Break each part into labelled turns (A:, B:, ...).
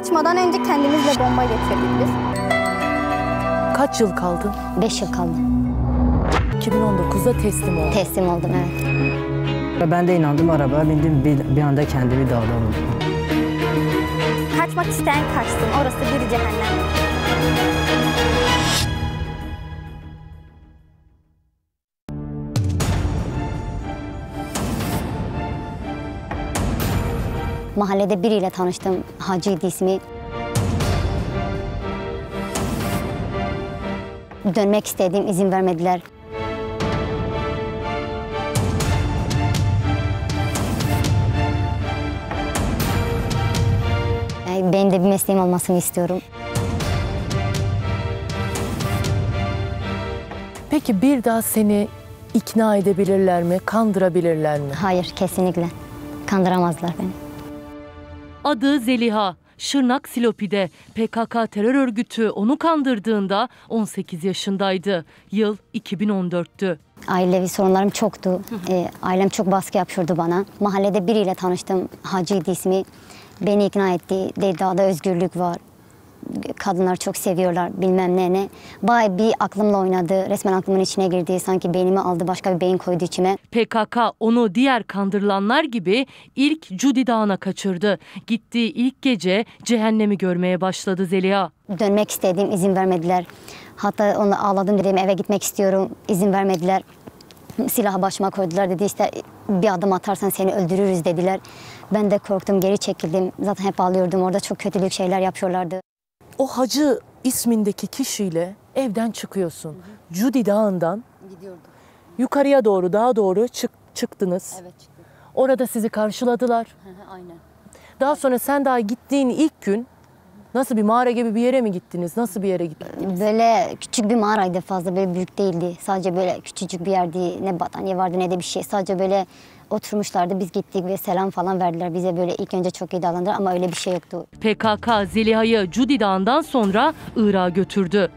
A: Kaçmadan önce kendimizle bomba getirdik biz.
B: Kaç yıl kaldın?
C: 5 yıl kaldı.
B: 2019'da teslim oldun.
C: Teslim oldum, evet.
D: Ben de inandım, arabaya bindim, bir anda kendimi dağda buldum.
A: Kaçmak isteyen kaçsın. Orası bir cehennem.
C: Mahallede biriyle tanıştım. Hacı'ydı ismi. Dönmek istedim, izin vermediler. Benim de bir mesleğim olmasını istiyorum.
B: Peki bir daha seni ikna edebilirler mi, kandırabilirler mi?
C: Hayır, kesinlikle. Kandıramazlar beni.
E: Adı Zeliha. Şırnak Silopi'de PKK terör örgütü onu kandırdığında 18 yaşındaydı. Yıl 2014'tü.
C: Ailevi sorunlarım çoktu. Ailem çok baskı yapıyordu bana. Mahallede biriyle tanıştım. Hacı'ydı ismi. Beni ikna etti. Dedi dağda özgürlük var. Kadınlar çok seviyorlar bilmem ne. Bayağı bir aklımla oynadı. Resmen aklımın içine girdi. Sanki beynimi aldı, başka bir beyin koydu içime.
E: PKK onu diğer kandırılanlar gibi ilk Cudi Dağı'na kaçırdı. Gittiği ilk gece cehennemi görmeye başladı Zeliha.
C: Dönmek istedim, izin vermediler. Hatta onu ağladım, dedim eve gitmek istiyorum. İzin vermediler. Silahı başıma koydular, dedi işte bir adım atarsan seni öldürürüz dediler. Ben de korktum, geri çekildim. Zaten hep ağlıyordum, orada çok kötülük şeyler yapıyorlardı.
B: O Hacı ismindeki kişiyle evden çıkıyorsun. Cudi Dağı'ndan
C: Gidiyorduk.
B: yukarıya doğru, dağa doğru çıktınız.
C: Evet, çıktık.
B: Orada sizi karşıladılar.
C: Aynen.
B: Daha sonra sen daha gittiğin ilk gün nasıl bir mağara gibi bir yere mi gittiniz? Nasıl bir yere gittiniz?
C: Böyle küçük bir mağaraydı, fazla böyle büyük değildi. Sadece böyle küçücük bir yerdi. Ne battaniye vardı ne de bir şey. Sadece böyle oturmuşlardı. Biz gittik ve selam falan verdiler bize, böyle ilk önce çok iyi davrandılar ama öyle bir şey yoktu.
E: PKK Zeliha'yı Cudi Dağı'ndan sonra Irak'a götürdü.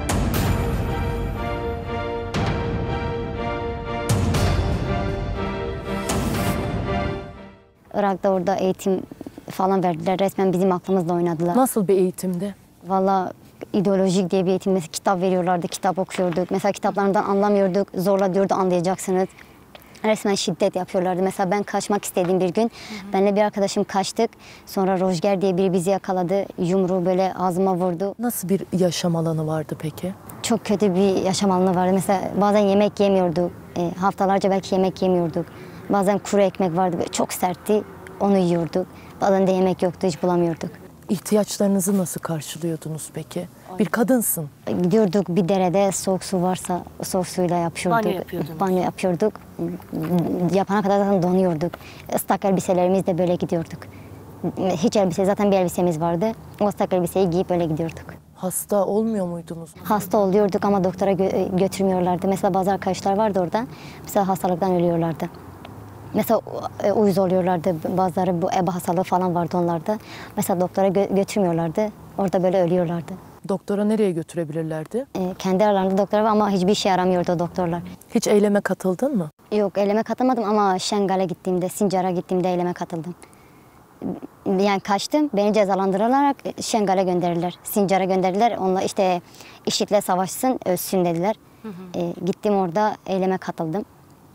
C: Irak'ta orada eğitim falan verdiler. Resmen bizim aklımızla oynadılar.
B: Nasıl bir eğitimdi?
C: Vallahi ideolojik diye bir eğitim. Mesela kitap veriyorlardı, kitap okuyorduk. Mesela kitaplarından anlamıyorduk. Zorla diyordu anlayacaksınız. Resmen şiddet yapıyorlardı. Mesela ben kaçmak istediğim bir gün, benle bir arkadaşım kaçtık. Sonra Rojger diye biri bizi yakaladı. Yumruğu böyle ağzıma vurdu.
B: Nasıl bir yaşam alanı vardı peki?
C: Çok kötü bir yaşam alanı vardı. Mesela bazen yemek yemiyorduk. Haftalarca belki yemek yemiyorduk. Bazen kuru ekmek vardı, böyle çok sertti. Onu yiyorduk. Bazen de yemek yoktu, hiç bulamıyorduk.
B: İhtiyaçlarınızı nasıl karşılıyordunuz peki? Bir kadınsın.
C: Gidiyorduk bir derede, soğuk su varsa soğuk suyla yapıyorduk. Banyo yapıyorduk. Yapana kadar zaten donuyorduk. Islak elbiselerimizle böyle gidiyorduk. Hiç elbise, zaten bir elbisemiz vardı. O ıslak elbiseyi giyip öyle gidiyorduk.
B: Hasta olmuyor muydunuz?
C: Hasta oluyorduk ama doktora götürmüyorlardı. Mesela bazı arkadaşlar vardı orada. Mesela hastalıktan ölüyorlardı. Mesela uyuz oluyorlardı. Bazıları bu EBA hastalığı falan vardı onlarda. Mesela doktora götürmüyorlardı. Orada böyle ölüyorlardı.
B: Doktora nereye götürebilirlerdi?
C: Kendi aralarında doktor var ama hiçbir işe yaramıyordu o doktorlar.
B: Hiç eyleme katıldın mı?
C: Yok, eyleme katılmadım ama Şengal'e gittiğimde, Sincar'a gittiğimde eyleme katıldım. Yani kaçtım, beni cezalandırılarak Şengal'e gönderirler. Sincar'a gönderirler. Onunla işte IŞİD'le savaşsın, ölsün dediler. Gittim orada eyleme katıldım.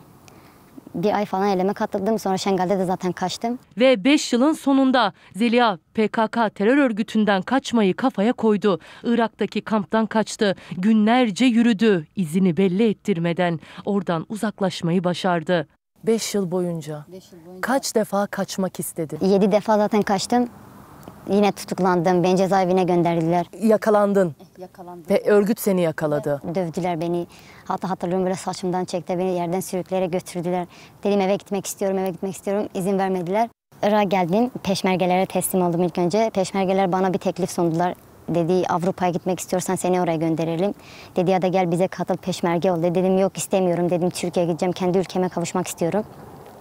C: Bir ay falan eyleme katıldım. Sonra Şengal'de de zaten kaçtım.
E: Ve 5 yılın sonunda Zeliha PKK terör örgütünden kaçmayı kafaya koydu. Irak'taki kamptan kaçtı. Günlerce yürüdü. İzini belli ettirmeden oradan uzaklaşmayı başardı.
B: 5 yıl boyunca. Kaç defa kaçmak istedin?
C: 7 defa zaten kaçtım. Yine tutuklandım. Beni cezaevine gönderdiler.
B: Yakalandın.
C: Yakalandım.
B: Ve örgüt seni yakaladı.
C: Dövdüler beni. Hatta hatırlıyorum, böyle saçımdan çekti. Beni yerden sürükleyerek götürdüler. Dedim eve gitmek istiyorum, eve gitmek istiyorum. İzin vermediler. Irak'a geldim. Peşmergelere teslim oldum ilk önce. Peşmergeler bana bir teklif sundular. Dedi Avrupa'ya gitmek istiyorsan seni oraya gönderelim. Dedi ya da gel bize katıl, peşmerge ol. Dedim yok, istemiyorum. Dedim Türkiye'ye gideceğim. Kendi ülkeme kavuşmak istiyorum.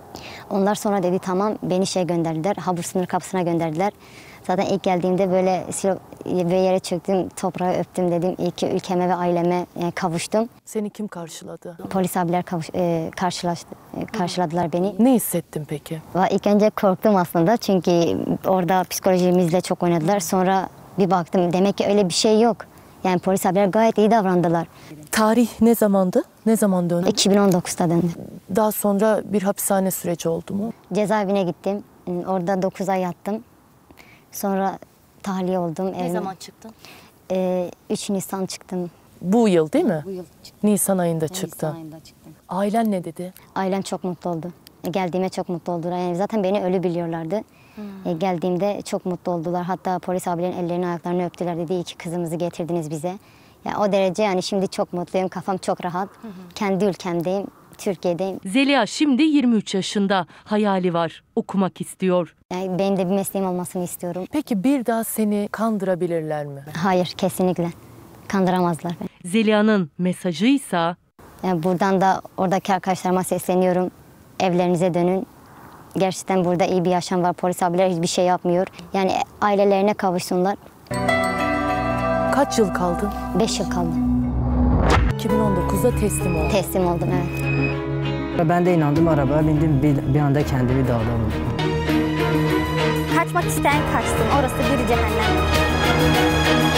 C: Onlar sonra dedi tamam, beni gönderdiler. Habur sınır kapısına gönderdiler. Zaten ilk geldiğimde böyle ve yere çöktüm, toprağı öptüm, dedim iyi ki ülkeme ve aileme kavuştum.
B: Seni kim karşıladı?
C: Polis abiler karşıladılar beni.
B: Ne hissettin peki?
C: İlk önce korktum aslında çünkü orada psikolojimizle çok oynadılar. Sonra bir baktım demek ki öyle bir şey yok. Yani polis abiler gayet iyi davrandılar.
B: Tarih ne zamandı? Ne zaman döndün?
C: 2019'da döndüm.
B: Daha sonra bir hapishane süreci oldu mu?
C: Cezaevine gittim. Orada 9 ay yattım. Sonra tahliye oldum.
A: Ne zaman çıktın?
C: 3 Nisan çıktım.
B: Bu yıl değil mi?
C: Bu yıl çıktım.
B: Nisan ayında çıktı.
C: Nisan ayında çıktım.
B: Ailen ne dedi?
C: Ailem çok mutlu oldu. Geldiğime çok mutlu oldular. Yani zaten beni ölü biliyorlardı. Geldiğimde çok mutlu oldular. Hatta polis abilerin ellerini ayaklarını öptüler. Dedi iyi ki kızımızı getirdiniz bize. Yani o derece, yani şimdi çok mutluyum. Kafam çok rahat. Kendi ülkemdeyim. Türkiye'deyim.
E: Zeliha şimdi 23 yaşında. Hayali var. Okumak istiyor.
C: Yani benim de bir mesleğim olmasını istiyorum.
B: Peki bir daha seni kandırabilirler mi?
C: Hayır, kesinlikle. Kandıramazlar beni.
E: Zeliha'nın mesajıysa
C: Yani buradan da oradaki arkadaşlarıma sesleniyorum. Evlerinize dönün. Gerçekten burada iyi bir yaşam var. Polis abiler hiçbir şey yapmıyor. Yani ailelerine kavuşsunlar.
B: Kaç yıl kaldın?
C: 5 yıl kaldı.
B: 2019'da teslim oldun.
C: Teslim oldum, evet.
D: Ben de inandım, arabaya bindim, bir anda kendimi dağda buldum.
A: Kaçmak isteyen kaçsın. Orası bir cehennem.